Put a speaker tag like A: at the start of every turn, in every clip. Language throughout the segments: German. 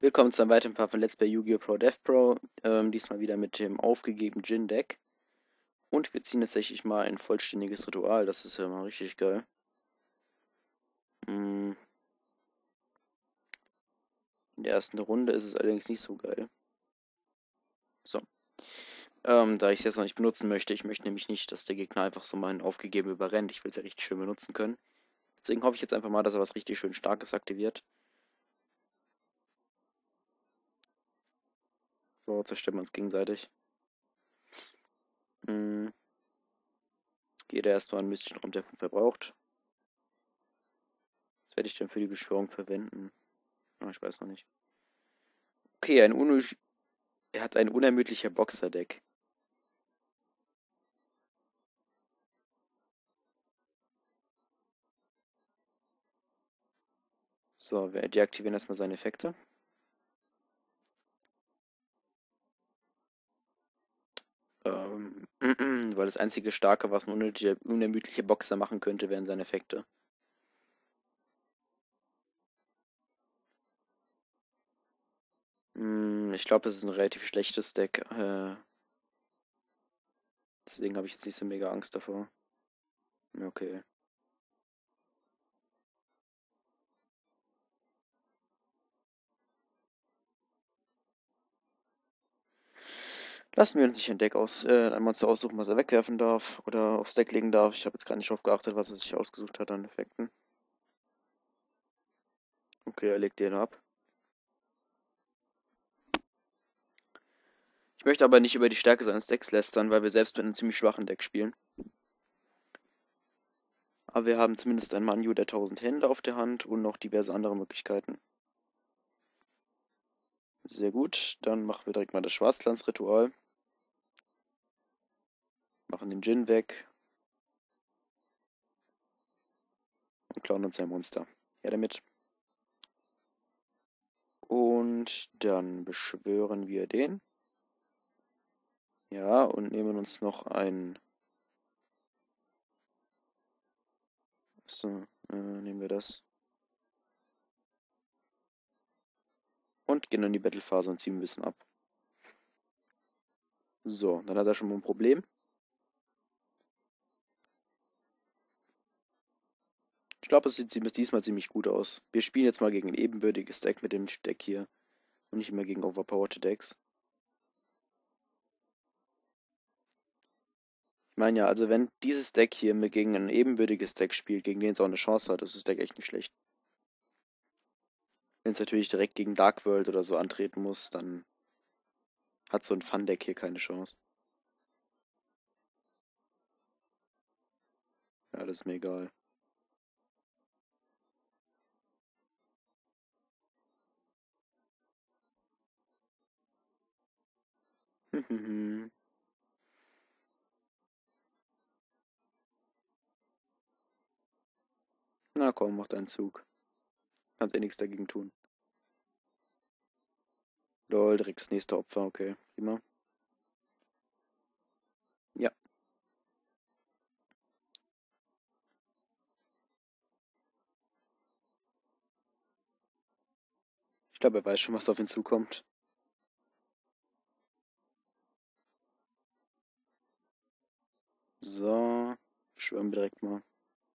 A: Willkommen zu einem weiteren Part von Let's Play Yu-Gi-Oh! Pro Death Pro. Diesmal wieder mit dem aufgegebenen Jin-Deck. Und wir ziehen tatsächlich mal ein vollständiges Ritual. Das ist ja mal richtig geil. In der ersten Runde ist es allerdings nicht so geil. So. Da ich es jetzt noch nicht benutzen möchte, ich möchte nämlich nicht, dass der Gegner einfach so meinen aufgegeben überrennt. Ich will es ja richtig schön benutzen können. Deswegen hoffe ich jetzt einfach mal, dass er was richtig schön Starkes aktiviert. So, zerstören wir uns gegenseitig. Jeder erstmal einen mystischen Raum, der 5 verbraucht. Was werde ich denn für die Beschwörung verwenden? Ich weiß noch nicht. Okay, er hat ein unermüdlicher Boxer-Deck. So, wir deaktivieren erstmal seine Effekte. Weil das einzige Starke, was ein unermüdlicher Boxer machen könnte, wären seine Effekte. Ich glaube, das ist ein relativ schlechtes Deck. Deswegen habe ich jetzt nicht so mega Angst davor. Okay. Lassen wir uns nicht ein Deck ein Monster aussuchen, was er wegwerfen darf oder aufs Deck legen darf. Ich habe jetzt gar nicht drauf geachtet, was er sich ausgesucht hat an Effekten. Okay, er legt den ab. Ich möchte aber nicht über die Stärke seines Decks lästern, weil wir selbst mit einem ziemlich schwachen Deck spielen. Aber wir haben zumindest einen Manju der 1000 Hände auf der Hand und noch diverse andere Möglichkeiten. Sehr gut, dann machen wir direkt mal das Schwarzglanzritual. Machen den Djinn weg. Und klauen uns ein Monster. Ja, damit. Und dann beschwören wir den. Ja, und nehmen uns noch ein... So, nehmen wir das. Und gehen in die Battlephase und ziehen ein bisschen ab. So, dann hat er schon mal ein Problem. Ich glaube, es sieht diesmal ziemlich gut aus. Wir spielen jetzt mal gegen ein ebenbürtiges Deck mit dem Deck hier. Und nicht mehr gegen overpowered Decks. Ich meine ja, also wenn dieses Deck hier gegen ein ebenbürtiges Deck spielt, gegen den es auch eine Chance hat, ist das Deck echt nicht schlecht. Wenn es natürlich direkt gegen Dark World oder so antreten muss, dann hat so ein Fun-Deck hier keine Chance. Ja, das ist mir egal. Na komm, mach deinen Zug. Kannst eh nichts dagegen tun. Lol, direkt das nächste Opfer, okay. Prima. Ja. Ich glaube, er weiß schon, was auf ihn zukommt. So. Schwören wir direkt mal.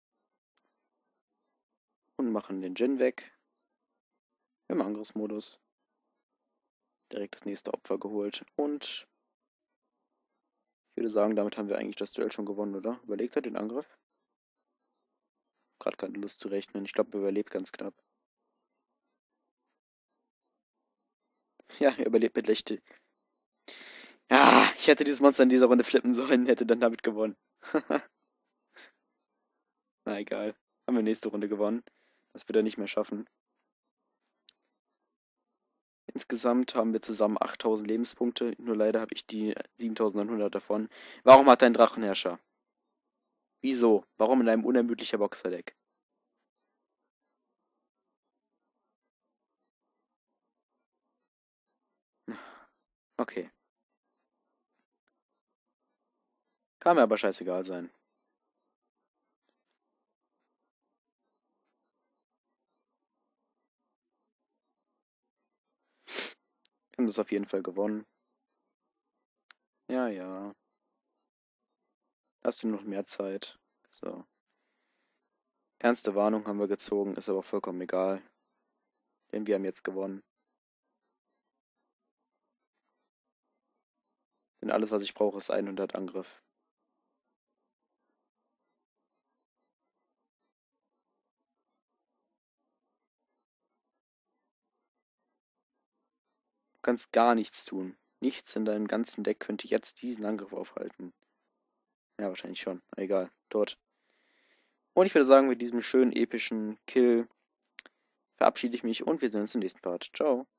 A: Und machen den Djinn weg. Im Angriffsmodus. Direkt das nächste Opfer geholt. Und ich würde sagen, damit haben wir eigentlich das Duell schon gewonnen, oder? Überlegt er den Angriff? Gerade keine Lust zu rechnen. Ich glaube, er überlebt ganz knapp. Ja, er überlebt mit Lechte. Ja, ich hätte dieses Monster in dieser Runde flippen sollen, hätte dann damit gewonnen. Na egal. Haben wir nächste Runde gewonnen. Das wird er nicht mehr schaffen. Insgesamt haben wir zusammen 8000 Lebenspunkte. Nur leider habe ich die 7900 davon. Warum hat er einen Drachenherrscher? Wieso? Warum in einem unermüdlicher Boxerdeck? Okay. Kann mir aber scheißegal sein. Wir haben das auf jeden Fall gewonnen. Ja, ja. Hast du noch mehr Zeit? So. Ernste Warnung haben wir gezogen, ist aber vollkommen egal. Denn wir haben jetzt gewonnen. Denn alles, was ich brauche, ist 100 Angriff. Du kannst gar nichts tun. Nichts in deinem ganzen Deck könnte jetzt diesen Angriff aufhalten. Ja, wahrscheinlich schon. Egal. Tot. Und ich würde sagen, mit diesem schönen epischen Kill verabschiede ich mich und wir sehen uns im nächsten Part. Ciao.